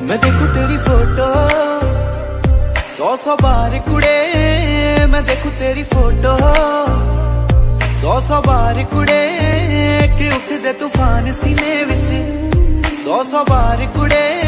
मैं देखूं तेरी फोटो 100 बार कुड़े, मैं देखूं तेरी फोटो 100 बार कुड़े, कि उठदे तूफान सीने विच 100 बार कुड़े।